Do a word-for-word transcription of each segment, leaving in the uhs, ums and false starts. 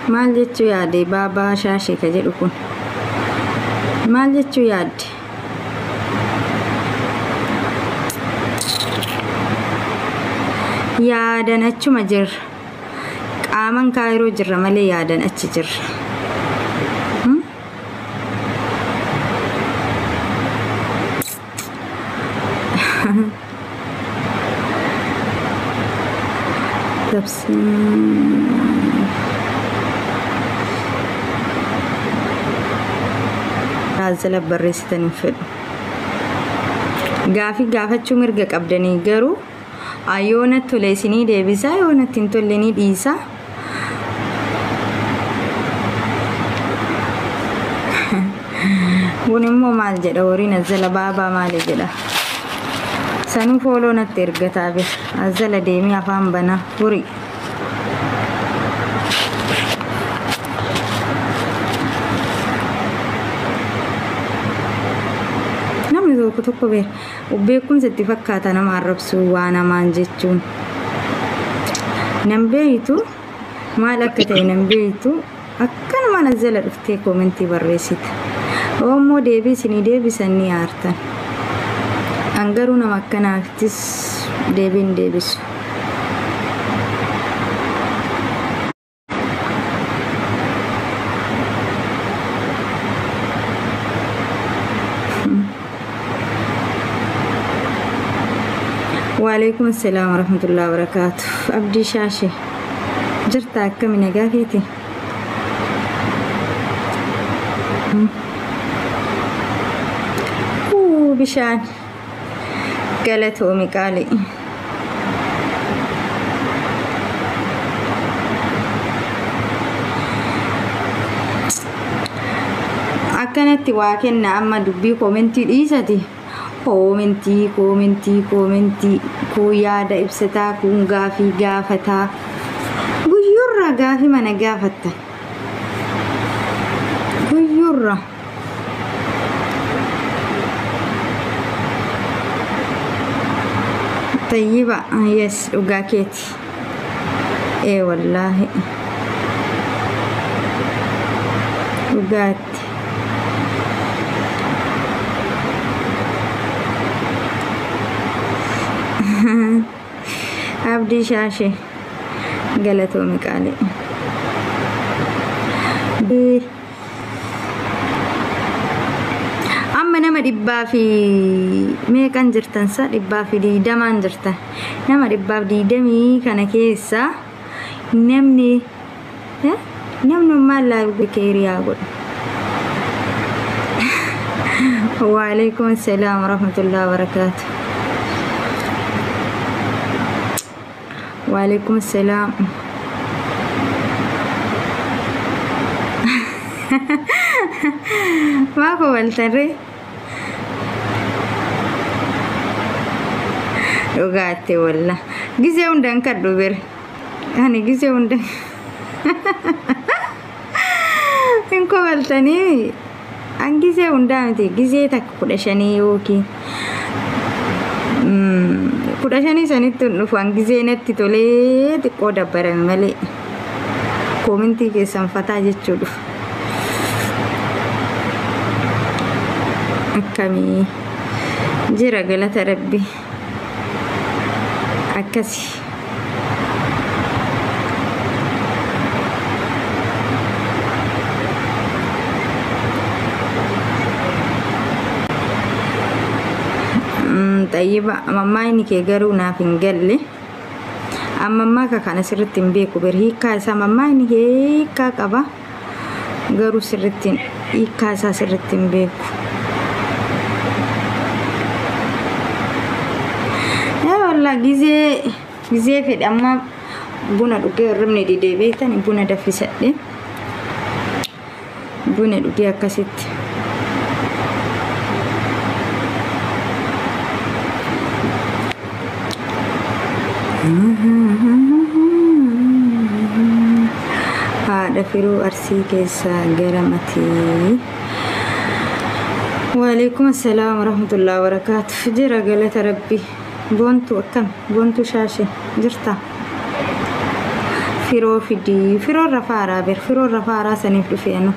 maal jechuu yaade baabaa shaashee ka jedhu kun maal jechuu yaade yaadan achuma jirra qaaman kaayiroo jirra malee yaadan achi jirra Azala barreessitan hin fedhu gaafii gaafachuu mirga qabdanii garuu ayyoona tole isinii deebisaa yoona ittiin tolle ni dhiisaa kun immoo maal jedha horiin azala baabaa maal jedha sanuu fooloo natti ergataa bir azala deemii afaan banaa horii tokko tokko beer beekumsa itti fakkaata nama arrabsuu waa namaan jechuun nan beeytu maal akka ta'e nan beeytu akkanuma nazala dhuftee koomentii barreessita oommoo deebii isinii deebisan ni aartan an garuu nama akkanaafittis deebiin deebisu وعليكم السلام ورحمة الله وبركاته أبدي شاشة جرتا كم نجاكيتي أوه بشان قالت أمي قالي أكنت واكن أما دبي كومنتي إيساتي komentii komentii komentii ku yaada ibsataa kun gaafii gaafataa guyyurra gaafii mana gaafatta guyyurra طيبة يس وقاكيتي ايه والله وقات أبدي شاشة قالتو مقالي أما نما دبا في ميكان جرتن سا دبا في دي دمان جرتن نما دبا في دمي كان كيسا نمني نمني ما لا بكيري أقول وعليكم السلام ورحمة الله وبركاته وعليكم السلام ما قبلت ري وقعدت والله جزء وندن كدوبر أنا جزء وندن إن قبلتني أن جزء وندن تي جزء تكبر شني يوكي kudashani sanittu dhufan gizeenatti tolee xiqqoo dabbarame malee koomentii keessan fataa jechuudha akkamii jira galata rabbi akkasi طيبة ماما إنك يجرو نافين قال أما ما كان سرتين بيكو برهيكا سما ماما إنك هيكا كبا جرو سرتين هيكا سرتين بيكو يا والله جزء جزء في أما بونا دوكي رمني دي دي بيتاني بونا دفيسات دي بونا دوكي أكاسيت هذا فيرو أرسي كيسا جرامتي وعليكم السلام ورحمة الله وبركاته جرا قالت ربي بونتو كم بونتو شاشة جرتا Firoo fidii firoo rafaaraa bir firoo rafaaraa saniif dhufeenu.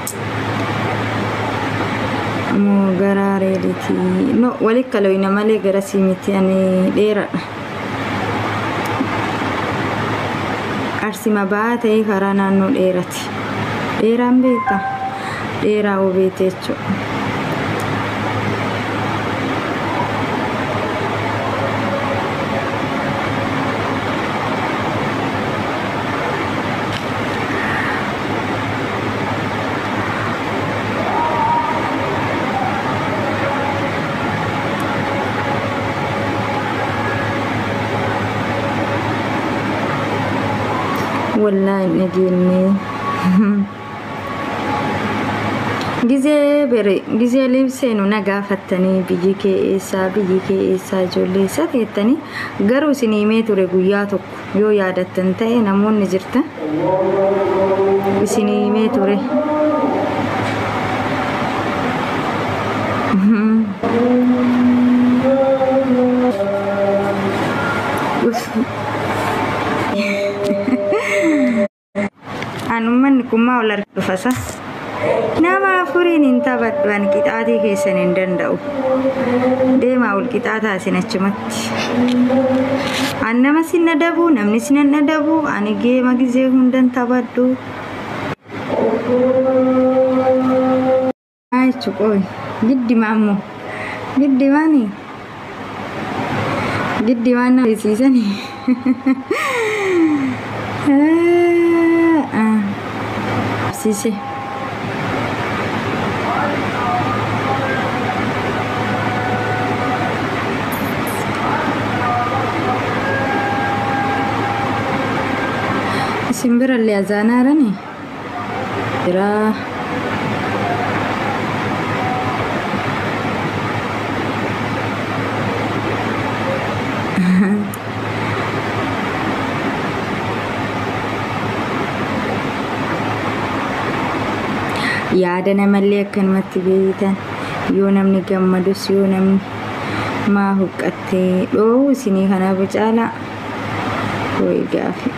Moo garaa reediti no wali kalooyina malee gara siimiti ani dheeradha. Arsima baatee karaa naannoo dheerati. Dheeraan beekta dheeraa obeete jechuudha. والله نجيني جزء بري جزء لبسينو نجافتني بيجيك إيسا بيجيك إيسا جولي سكتني قرو سنيمة تريقياتك يو يادت تنتهي نمون نجرته بسنيمة تري Anuman kuma ular fasa nama furin inta batwan kitati kesan indandau dema ul kitata sinachumatti annama sinadabu namni sinadabu anige magize hundan tabaddu ay chukoy giddi mammo giddi mani giddi mana isisani Sisi simbira li azana rani ira yaadana malee akkanumatti beeytan yoo namni gammadus yoo namni maa huqqattee dhoohu isinii kana bicaala way gaafi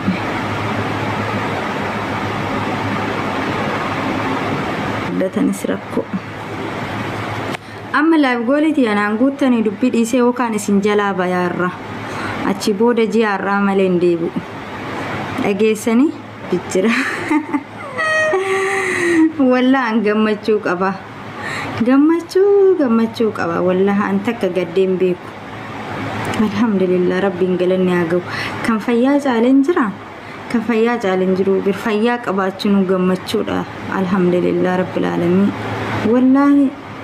datanis rakko amma laayif gooliti anaan guuttanii dubbii dhiisee yookaan isin jalaa bayaarra achi booda ji'aarraa malee hin deebi'u dhageessanii jijjira والله عن جمّتشو قبا جمّتشو جمّتشو قبا والله أنت كقديم بيكو الحمد لله ربي انقلني أجو كان فياج على انجرا كان فياج على انجرو برفياك أباتشنو جمّتشو الحمد لله رب العالمين والله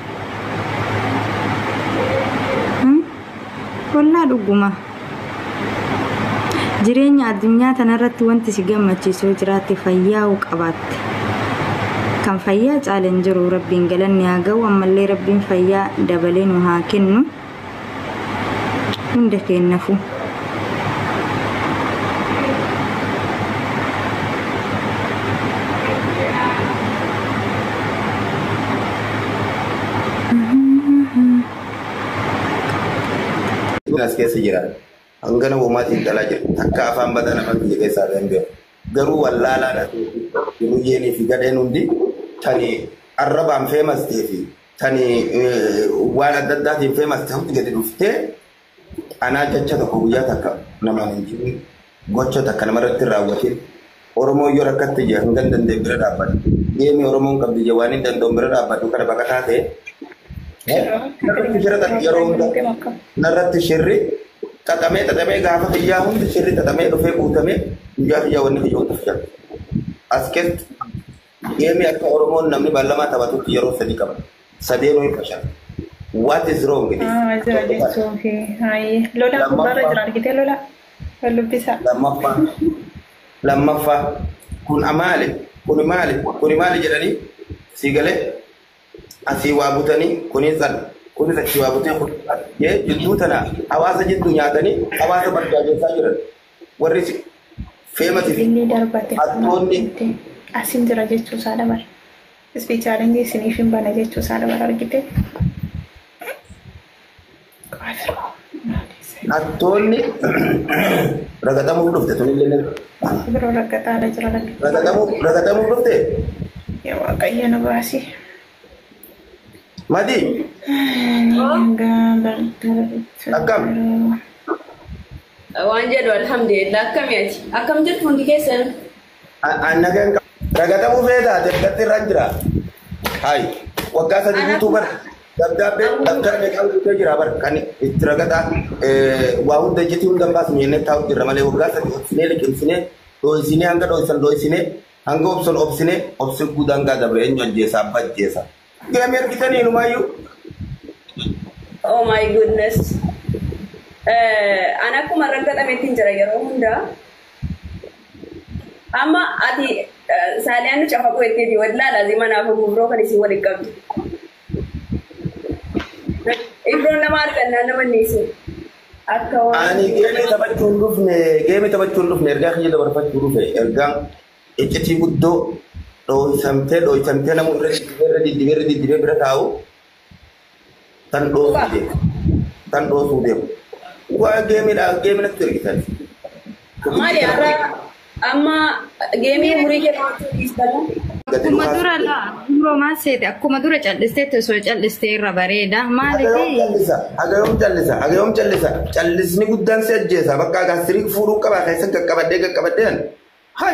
هم والله لقمة جريني الدنيا تنرت وانت سجمّتشي سوجراتي فياوك أبات كان فيا جالن جرو ربي انقلن يا جو أما اللي ربي فيا دبلين وهاكنو عندك النفو ناس كيسي جران أنغنا وما تنتلا جر تكا أفهم بدنا فكي كيسا بيمبيو غرو والله لا يجيني في قدين ندي تاني الربع فيمس تيفي تاني وانا دداتي فيمس تهم تجدي دفته أنا جتشا تكوبيا تكا نما نجيب غتشا تكا نمرة تراوتين أورمو يوركت تجي هنگن دندي برد أبد يمي أورمو كم تجي واني دندو برد أبد وكذا بكتاته نرت شري تتمي تتمي غافة تجاهم شري تتمي رفيق وتمي جاه جاوني في يوم تفجر أسكت يمي أكو أورمون نمني بالما تباتو تيارو سدي كم سدينو يفشل what is wrong with it ah is it is okay hai lola kubara jalan kita lola lalu bisa lama fa lama fa kun amale kun mali kun mali jadi sigale asi wabutani kuni san kuni sa wabutani ye jiddu tana awasa jiddu nyatani awasa barjaje sajuran warri famous ini darbate atonni asin jira jechu sada bar speech arengi sinifin bana jechu sada bar argite Attoonni ragatamuu dhufte tunillee biroo raggataa jira lakke. ragatamuu ragatamuu dhufte Yaa Waaqayyo na baasi. Madi akkam waan jedhu alhamdulillah akkamiiti akkam jirtu hundi keessan annagan ragatamuu feetaate gatti irraan jira hai waggaa sadii guutuu bar dabdaabee dabtarme qabdutee jira bar kan itti ragataa waa hunda ejjiti hundan baasnu jennee taa'u jirra malee waggaa sadii obsinee liqimsinee dho'isinee hanga dho'isan dho'isinee hanga obson obsinee obsi gudangaa dabre eenyu ajjeesaa abba ajjeesaa geemi ergitanii numaayyuu oh my goodness ana akkuma raggatameetiin jira yeroo hunda amma ati saaliyaan nu cafaquu jetteeti wallaa laazima naafa biroo kan isin waliin qabdu ibroon nama argannaa nama niisin akka waan ani geemi taphachuun dhufne geemi taphachuun dhufne ergaa kiyya dabarfachuu dhufe ergaan iccitii guddoo dho'isamtee dho'isamtee namu irra diddibee irra diddibee bira taa'u tan dhoosuu deemu tan dhoosuu deemu waa geemidha geeminatti ergitan maali har'a amma geemii umurii kennaatu dhiistama akkuma dura la biroo maal seete akkuma dura callistee osoo callistee irra bareeda maalifi agayoom callisa agayoom callisa callisni guddaan si ajjeesa bakka gaasirii fuudhuu qabaa keessan qaqqabadhee qaqqabadheen hai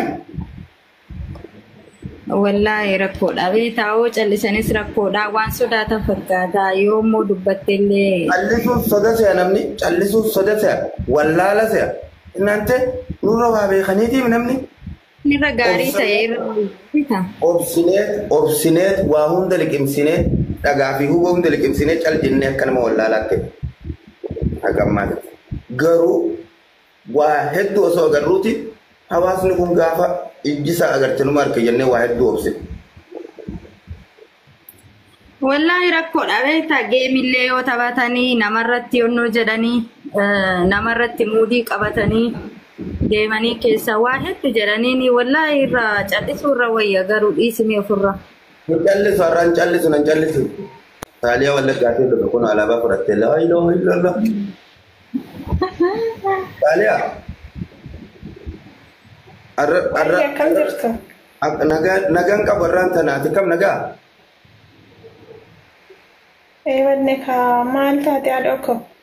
wallahi rakkoodha beetaawoo callisanis rakkoodha waan sodaatan fakkaata yoommoo dubbatteillee callisuun soda se'a namni callisuun soda se'a wallaala se'a inaante nurra waa beekaniitiif namni nirra gaarii ta'ee irra obsineet obsineet waa hunda liqimsinee dhagaa fi huba hunda liqimsinee cal jennee akka nama wallaalaatti hagammaan garuu waa hedduu osoo agarruuti hawaasni kun gaafa ijjisaa agartanuma harka jennee waa hedduu obse wallahi rakkoodha beektaa geemillee yoo taphatanii namarratti yonnoo jedhanii namarratti muudii qabatanii deemanii keessa waa hedduu jedhanii wallahi irra callisuu irra wayya garuu dhiisimee ofirra. Ni callisu har'aan callisu nan callisu. Saaliyaa wallaggaatee dhufe kun alaabaa fudhattee laa ilaaha illallah. Saaliyaa. Arra arra. Akkam jirtu? Nagaa nagaan qabu irraan tanaati kam nagaa? Ee wanne ka maal taate haadha okko?